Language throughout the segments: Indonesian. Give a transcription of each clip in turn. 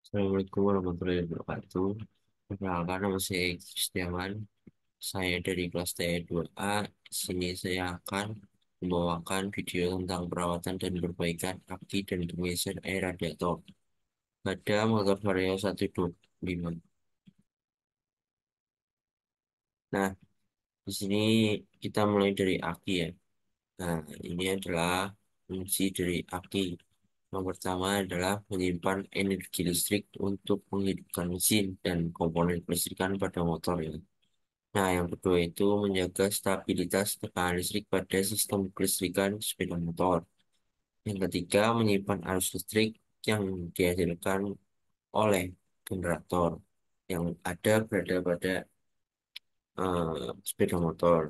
Assalamualaikum warahmatullahi wabarakatuh. Perkenalkan, nama saya Kristiawan. Saya dari kelas T2A. Di sini saya akan membawakan video tentang perawatan dan perbaikan aki dan pengisian air radiator pada motor Vario 125. Nah, di sini kita mulai dari aki ya. Nah, ini adalah fungsi dari aki. Yang pertama adalah menyimpan energi listrik untuk menghidupkan mesin dan komponen kelistrikan pada motor ya. Nah, yang kedua itu menjaga stabilitas tekanan listrik pada sistem kelistrikan sepeda motor. Yang ketiga, menyimpan arus listrik yang dihasilkan oleh generator yang berada pada sepeda motor.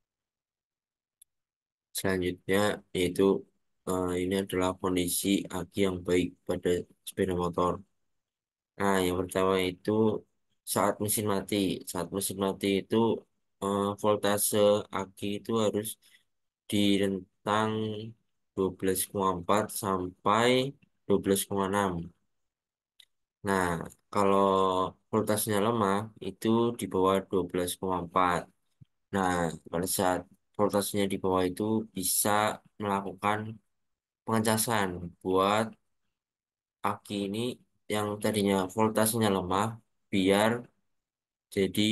Selanjutnya yaitu ini adalah kondisi aki yang baik pada sepeda motor. Nah, yang pertama itu saat mesin mati. Saat mesin mati itu voltase aki itu harus di rentang 12,4 sampai 12,6. Nah, kalau voltasenya lemah itu di bawah 12,4. Nah, pada saat voltasenya di bawah itu bisa melakukan pengecasan buat aki ini yang tadinya voltasenya lemah biar jadi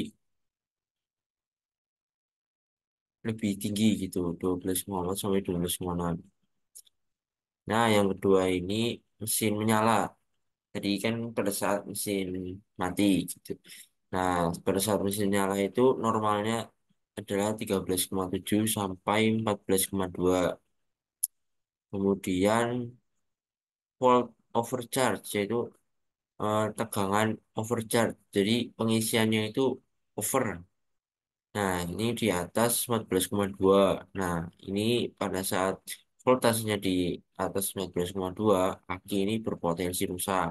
lebih tinggi gitu, 12,4 sampai 12,6. Nah, yang kedua ini mesin menyala. Tadi kan pada saat mesin mati gitu. Nah, pada saat mesin nyala itu normalnya adalah 13,7 sampai 14,2. Kemudian volt overcharge yaitu tegangan overcharge. Jadi pengisiannya itu over. Nah, ini di atas 14,2. Nah, ini pada saat voltasenya di atas 14,2, aki ini berpotensi rusak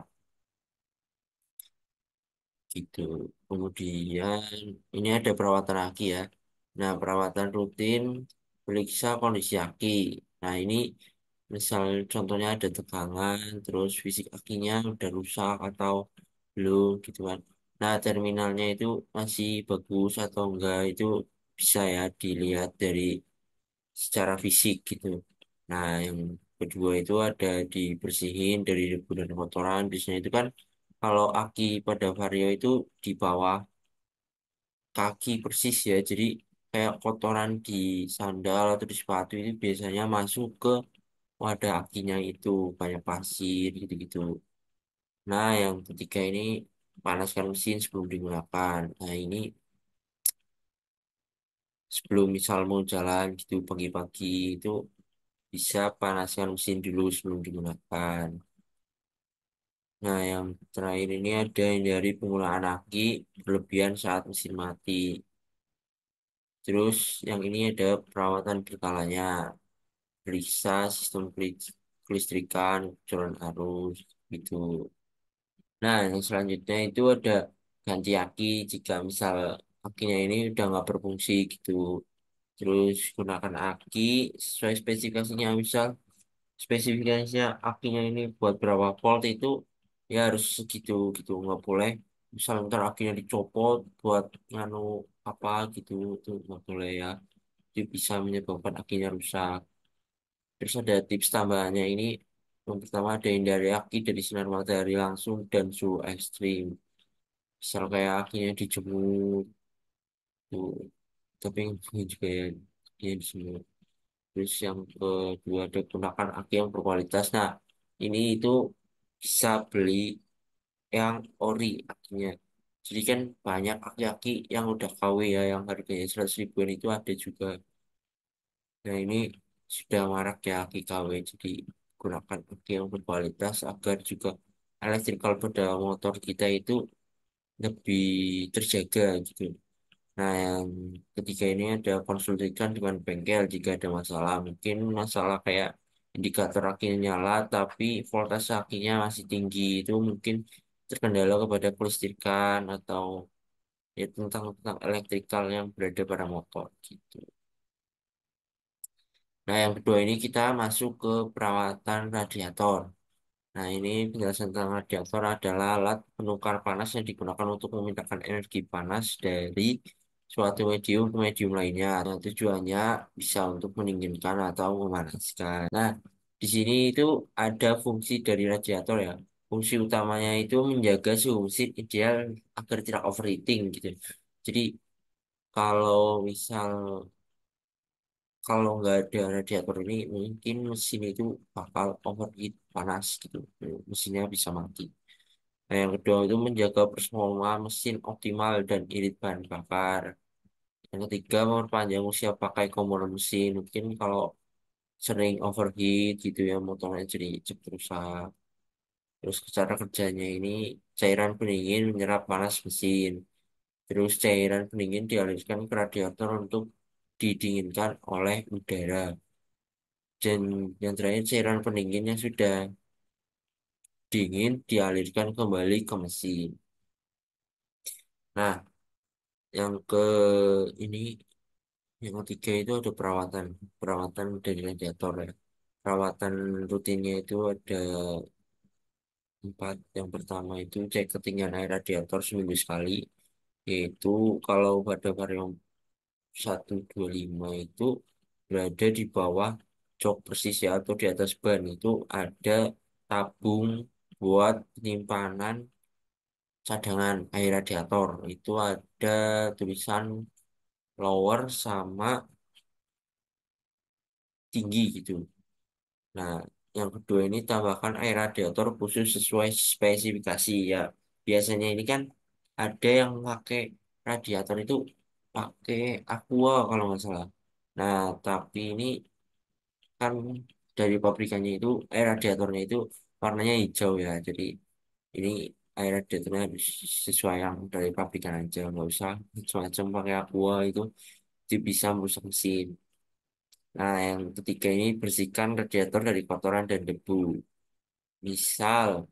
gitu. Kemudian ini ada perawatan aki ya. Nah, perawatan rutin periksa kondisi aki. Nah, ini misal contohnya ada tegangan, terus fisik akinya udah rusak atau belum gitu kan. Nah, terminalnya itu masih bagus atau enggak itu bisa ya dilihat dari secara fisik gitu. Nah, yang kedua itu ada dibersihin dari debu dan kotoran. Biasanya itu kan kalau aki pada Vario itu di bawah kaki persis ya. Jadi kayak kotoran di sandal atau di sepatu itu biasanya masuk ke wadah akinya itu kayak pasir gitu-gitu. Nah, yang ketiga ini panaskan mesin sebelum digunakan. Nah, ini sebelum misal mau jalan gitu pagi-pagi itu bisa panaskan mesin dulu sebelum digunakan. Nah, yang terakhir ini ada yang dari penggunaan aki berlebihan saat mesin mati. Terus yang ini ada perawatan berkalanya, periksa sistem kelistrikan, curan arus, gitu. Nah, yang selanjutnya itu ada ganti aki jika misal akinya ini udah nggak berfungsi gitu. Terus gunakan aki sesuai spesifikasinya. Misal spesifikasinya akinya ini buat berapa volt itu ya harus segitu gitu. Nggak boleh misal ntar akinya dicopot buat nganu apa gitu itu nggak boleh ya. Itu bisa menyebabkan akinya rusak. Terus ada tips tambahannya ini. Yang pertama ada hindari aki dari sinar matahari langsung dan suhu ekstrim. Misal kayak akinya dijemur tuh. Tapi ini juga ya akinya dijemur. Terus yang kedua ada gunakan aki yang berkualitas. Nah, ini itu bisa beli yang ori akinya. Jadi kan banyak aki-aki yang udah KW ya, yang harganya 100 ribuan itu ada juga. Nah, ini sudah marak ya aki KW. Jadi gunakan aki yang berkualitas agar juga elektrikal pada motor kita itu lebih terjaga gitu. Nah, yang ketiga ini ada konsultasikan dengan bengkel jika ada masalah. Mungkin masalah kayak indikator akinya nyala, tapi voltase akinya masih tinggi. Itu mungkin terkendala kepada kelistrikan atau ya tentang elektrikal yang berada pada motor gitu. Nah, yang kedua ini kita masuk ke perawatan radiator. Nah, ini penjelasan tentang radiator adalah alat penukar panas yang digunakan untuk memindahkan energi panas dari suatu medium ke medium lainnya. Nah, tujuannya bisa untuk mendinginkan atau memanaskan. Nah, di sini itu ada fungsi dari radiator ya. Fungsi utamanya itu menjaga suhu mesin ideal agar tidak overheating gitu. Jadi kalau misal kalau nggak ada radiator ini mungkin mesin itu bakal overheat panas gitu. Mesinnya bisa mati. Nah, yang kedua itu menjaga performa mesin optimal dan irit bahan bakar. Yang ketiga memperpanjang usia pakai komponen mesin. Mungkin kalau sering overheat gitu ya motornya jadi cepat rusak. Terus cara kerjanya ini cairan pendingin menyerap panas mesin. Terus cairan pendingin dialirkan ke radiator untuk didinginkan oleh udara. Dan yang terakhir cairan pendingin yang sudah dingin dialirkan kembali ke mesin. Nah, yang ke ini yang ketiga itu ada perawatan perawatan dari radiator ya. Perawatan rutinnya itu ada empat. Yang pertama itu cek ketinggian air radiator seminggu sekali. Yaitu kalau pada varian 125 itu berada di bawah jok persis ya atau di atas ban itu ada tabung buat penyimpanan cadangan air radiator. Itu ada tulisan lower sama tinggi gitu. Nah, yang kedua ini tambahkan air radiator khusus sesuai spesifikasi ya. Biasanya ini kan ada yang pakai radiator itu pakai aqua kalau nggak salah. Nah, tapi ini kan dari pabrikannya itu air radiatornya itu warnanya hijau ya. Jadi ini air radiatornya harus sesuai yang dari pabrikan aja. Nggak usah macam-macam pakai aqua itu bisa merusak mesin. Nah, yang ketiga ini bersihkan radiator dari kotoran dan debu. Misal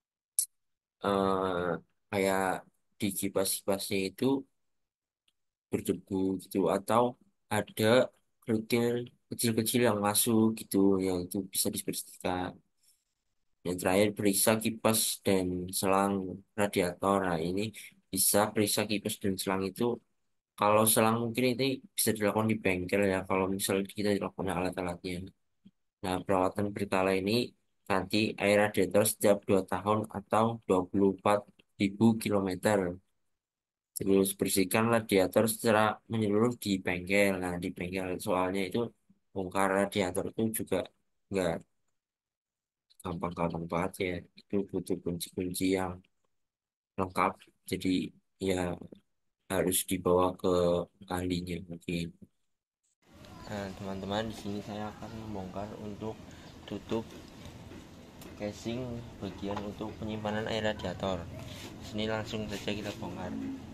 kayak di kipas-kipasnya itu berdebu gitu atau ada kerikil kecil-kecil yang masuk gitu yang itu bisa dibersihkan. Yang terakhir periksa kipas dan selang radiator. Nah, ini bisa periksa kipas dan selang itu kalau selang mungkin ini bisa dilakukan di bengkel ya kalau misalnya kita dilakukan alat-alatnya. Nah, perawatan berkala ini ganti air radiator setiap 2 tahun atau 24.000 kilometer. Terus bersihkan radiator secara menyeluruh di bengkel. Nah, di bengkel soalnya itu bongkar radiator itu juga nggak gampang-gampang banget ya. Itu butuh kunci-kunci yang lengkap. Jadi ya harus dibawa ke ahlinya mungkin. Nah, teman-teman, di sini saya akan membongkar untuk tutup casing bagian untuk penyimpanan air radiator. Sini langsung saja kita bongkar.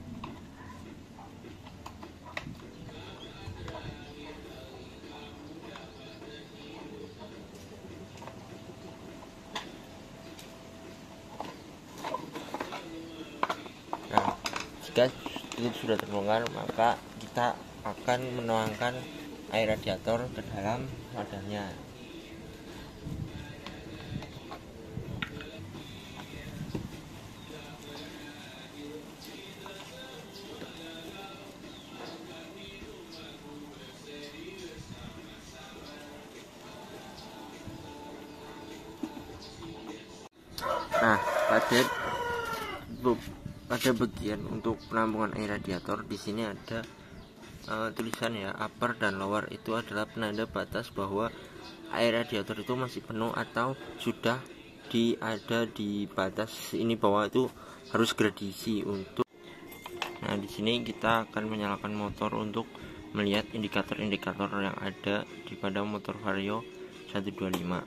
Nah, jika itu sudah terbongkar, maka kita akan menuangkan air radiator ke dalam wadahnya. Nah, pada bagian untuk penampungan air radiator di sini ada tulisan ya upper dan lower. Itu adalah penanda batas bahwa air radiator itu masih penuh atau sudah ada di batas ini bawah itu harus gradasi untuk. Nah, di sini kita akan menyalakan motor untuk melihat indikator-indikator yang ada di pada motor Vario 125.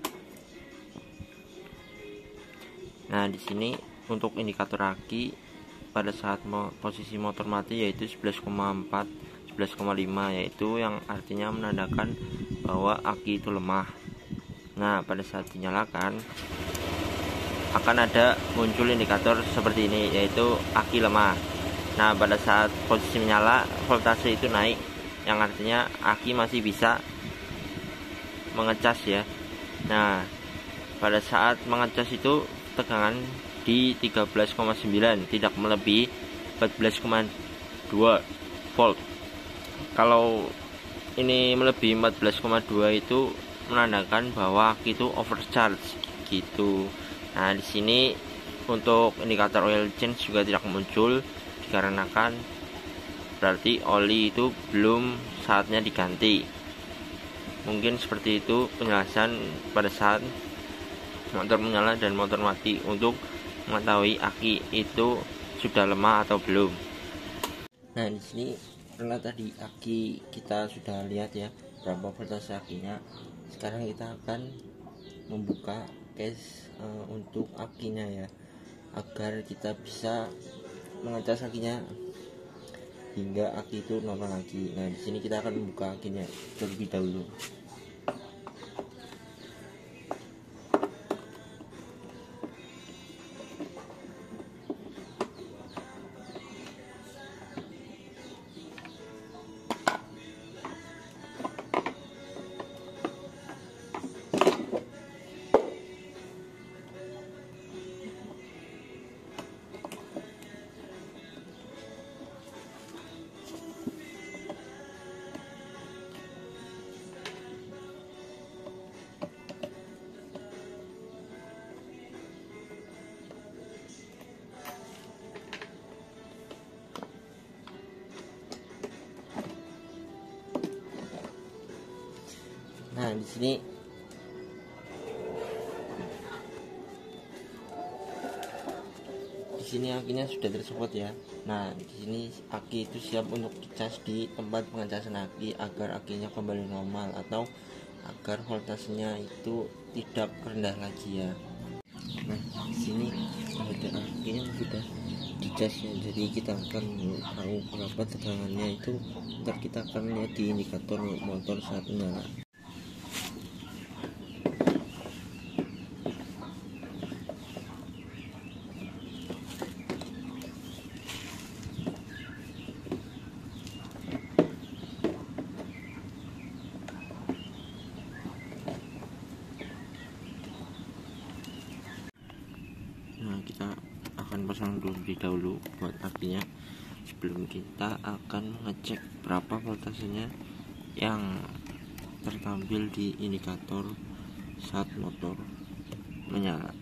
Nah, di sini untuk indikator aki pada saat posisi motor mati yaitu 11,4 11,5 yaitu yang artinya menandakan bahwa aki itu lemah. Nah, pada saat dinyalakan akan ada muncul indikator seperti ini yaitu aki lemah. Nah, pada saat posisi menyala voltase itu naik yang artinya aki masih bisa mengecas ya. Nah, pada saat mengecas itu tegangan di 13,9, tidak melebihi 14,2 volt. Kalau ini melebihi 14,2 itu menandakan bahwa aki itu overcharge gitu. Nah, di sini untuk indikator oil change juga tidak muncul dikarenakan berarti oli itu belum saatnya diganti. Mungkin seperti itu penjelasan pada saat motor menyala dan motor mati untuk mengetahui aki itu sudah lemah atau belum. Nah, di sini karena tadi aki kita sudah lihat ya berapa voltase akinya. Sekarang kita akan membuka case untuk akinya ya, agar kita bisa mengecas akinya hingga aki itu normal lagi. Nah, di sini kita akan membuka akinya terlebih dahulu. Nah, di sini akinya sudah tersupport ya. Nah, di sini aki itu siap untuk dicas di tempat pengecasan aki agar akinya kembali normal atau agar voltasenya itu tidak rendah lagi ya. Nah, di sini ada akinya sudah dicas ya. Jadi kita akan tahu berapa tegangannya itu ntar kita akan lihat di indikator motor saat menyala. Nah, kita akan pasang dulu dahulu buat akinya sebelum kita akan ngecek berapa voltasenya yang tertampil di indikator saat motor menyala.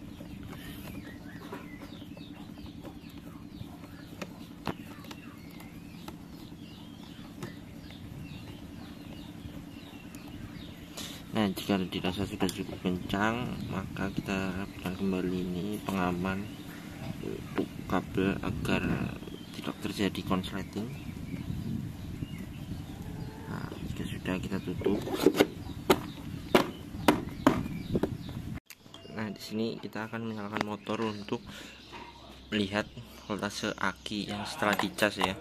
Nah, jika dirasa sudah cukup kencang, maka kita rapatkan kembali ini pengaman untuk kabel agar tidak terjadi konsleting. Nah, jika sudah kita tutup. Nah, di sini kita akan menyalakan motor untuk melihat voltase aki yang setelah dicas ya.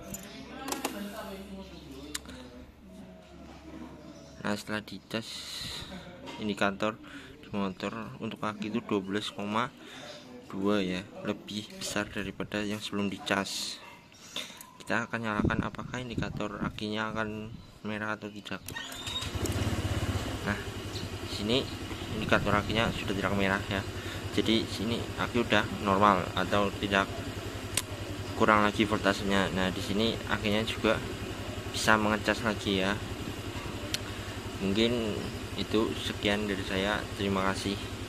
Nah, setelah dicas indikator di motor untuk aki itu 12,2 ya, lebih besar daripada yang sebelum dicas. Kita akan nyalakan apakah indikator akinya akan merah atau tidak. Nah, di sini indikator akinya sudah tidak merah ya. Jadi sini aki udah normal atau tidak kurang lagi voltasenya. Nah, di sini akinya juga bisa mengecas lagi ya. Mungkin itu sekian dari saya. Terima kasih.